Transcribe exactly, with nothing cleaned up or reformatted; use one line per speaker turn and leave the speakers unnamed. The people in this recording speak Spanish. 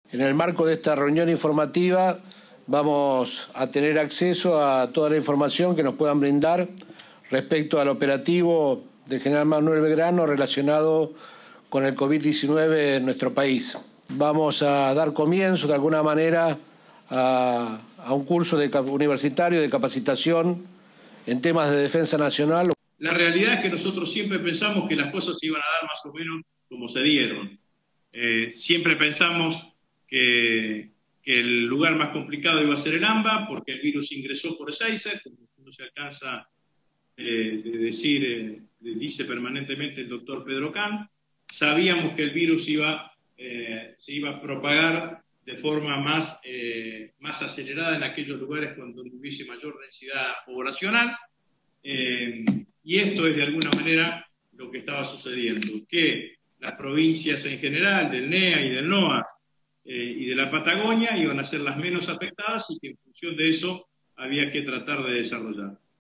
En el marco de esta reunión informativa vamos a tener acceso a toda la información que nos puedan brindar respecto al operativo del general Manuel Belgrano relacionado con el COVID diecinueve en nuestro país. Vamos a dar comienzo de alguna manera a, a un curso de, universitario de capacitación en temas de defensa nacional.
La realidad es que nosotros siempre pensamos que las cosas se iban a dar más o menos como se dieron. Eh, siempre pensamos que, que el lugar más complicado iba a ser el AMBA, porque el virus ingresó por Ezeiza, como no se alcanza eh, de decir, eh, dice permanentemente el doctor Pedro Can. Sabíamos que el virus iba, eh, se iba a propagar de forma más, eh, más acelerada en aquellos lugares cuando hubiese mayor densidad poblacional. Eh, y esto es de alguna manera lo que estaba sucediendo, que las provincias en general, del N E A y del NOA eh, y de la Patagonia, iban a ser las menos afectadas y que en función de eso había que tratar de desarrollar.